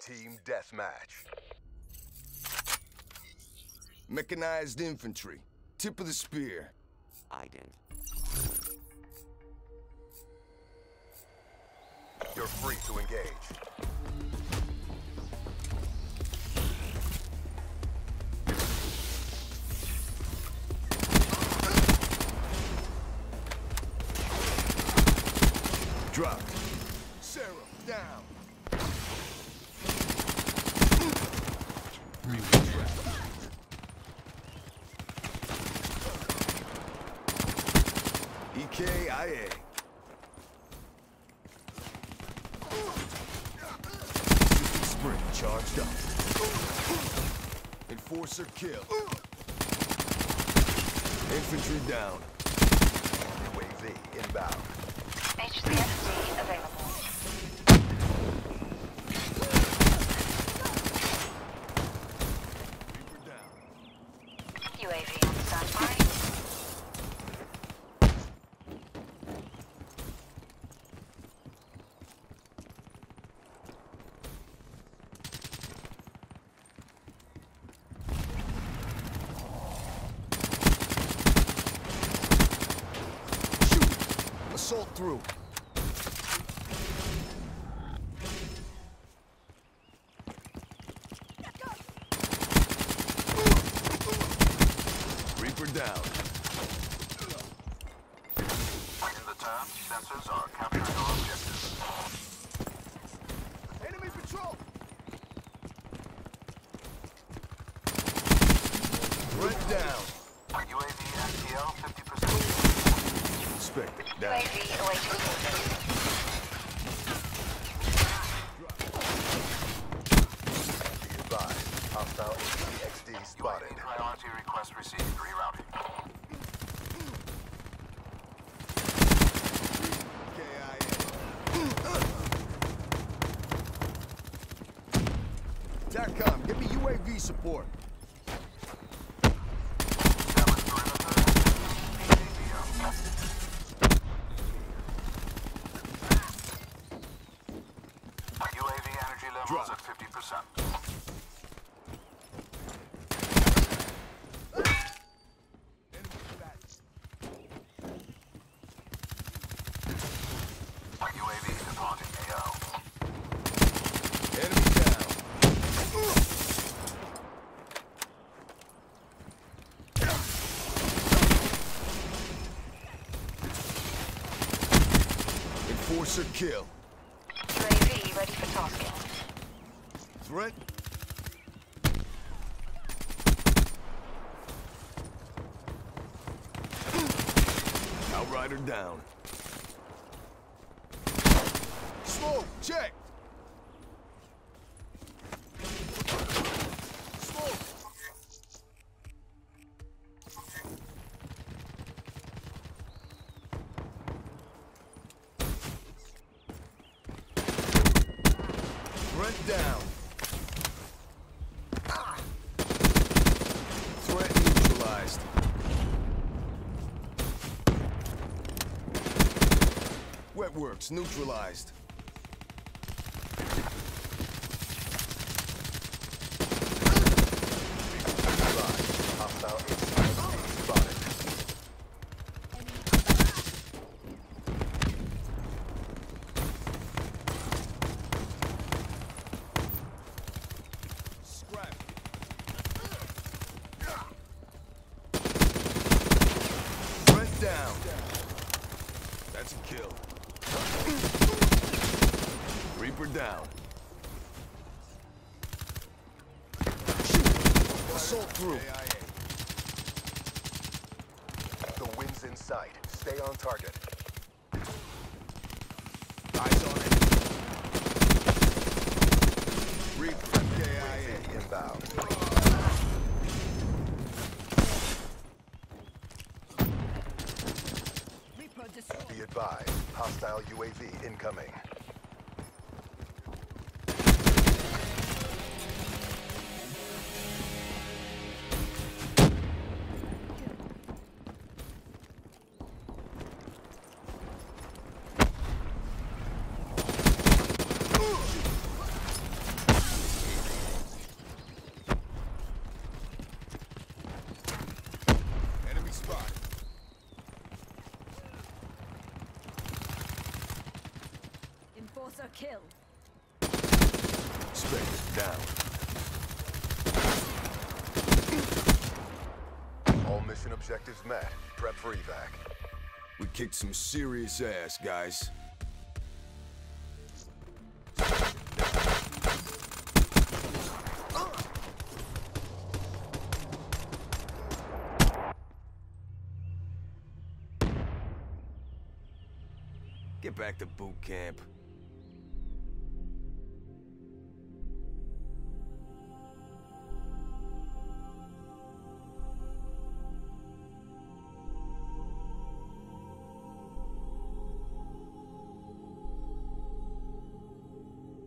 Team deathmatch. Mechanized infantry. Tip of the spear. Aiden. You're free to engage. Drop. Sarah, down. EKIA. Spring charged up. Enforcer kill. Infantry down. UAV inbound. HCXD available. Reaper down. UAV on standby. Assault through. Reaper down. In the turn, sensors are capturing our objectives. Enemy patrol. Threat down. UAV STL 50%. Inspector down. UAV awaiting orders. Be advised. Hostile HCXD spotted. UAV priority request received. Rerouting. TACCOM, give me UAV support. UAV energy levels at 50%. UAV departing AO. Enemy down. Enforcer kill. UAV ready for tasking. Threat. Outrider down. Smoke, check. Smoke. Threat down. Threat neutralized. Wetworks neutralized. Hostile HCXD spotted. Scrap. Threat down. That's a kill. Reaper down. Assault through. The wind's in sight. Stay on target. Eyes on it. Reaper. KIA. Inbound. Be advised. Hostile UAV incoming. kill. Spectre down. All mission objectives met. Prep for evac. We kicked some serious ass, guys. Get back to boot camp.